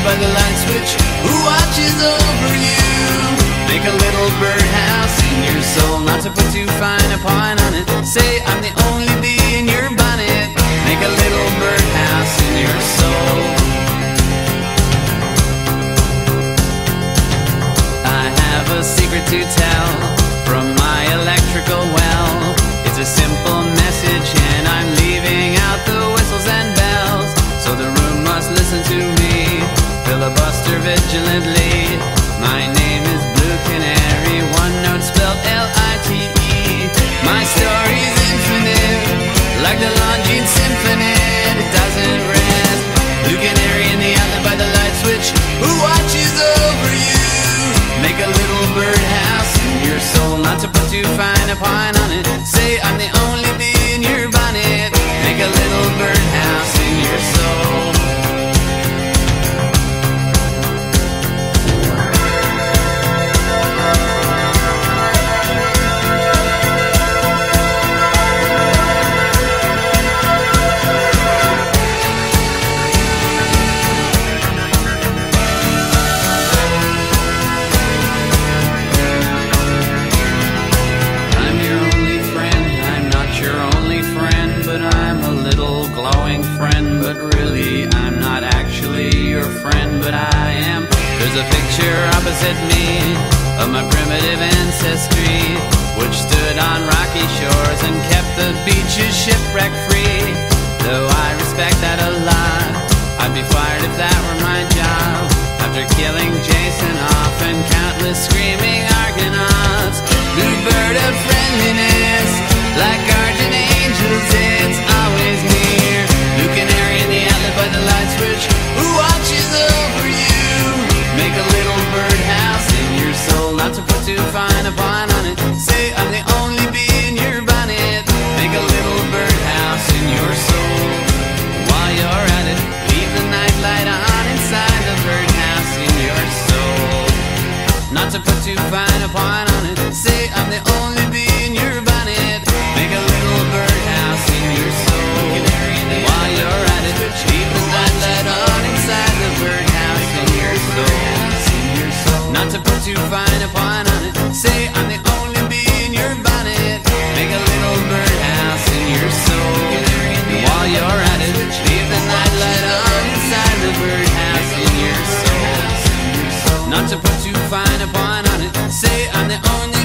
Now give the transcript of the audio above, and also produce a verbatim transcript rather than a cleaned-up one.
by the light switch who watches over you. Make a little birdhouse in your soul, not to put too fine a point on it. Say I'm the only bee in your bonnet. Make a little birdhouse in your soul. I have a secret to tell from my electrical well. It's a simple message and I'm leaving out the whistles and bells. So the room must listen to me, filibuster vigilantly. My name is Blue Canary, one note spelled L I T E. My story's infinite, like the Longines Symphony. It doesn't rest. Blue Canary in the outlet by the light switch who watches over you. Make a little birdhouse in your soul, not to put too fine a point on it. Say I'm the only bee in your bonnet. Make a little birdhouse in your soul. But I am. There's a picture opposite me of my primitive ancestry, which stood on rocky shores and kept the beaches shipwreck free. Though I respect that a lot, I'd be fired if that were my job. After killing Jason off and countless screaming Argonauts, blue bird of friendliness, like guardian angels, it's always near. Blue Canary in the outlet by the light switch who watches over you. Make a little birdhouse in your soul, not to put too fine a point on it. Say I'm the only bee in your bonnet. Make a little birdhouse in your soul. While you're at it, leave the nightlight on inside the birdhouse in your soul. Not to put too fine a point on it. Say I'm the only bee in your bonnet. Make a little birdhouse in your soul. While you're at it, leave the nightlight on inside the birdhouse in your soul. Not to put too fine a point on it. Say I'm the only bee in your bonnet. Make a little birdhouse in your soul. While you're at it, leave the nightlight on inside the birdhouse in your soul. Not to put too fine a point on it. Say I'm the only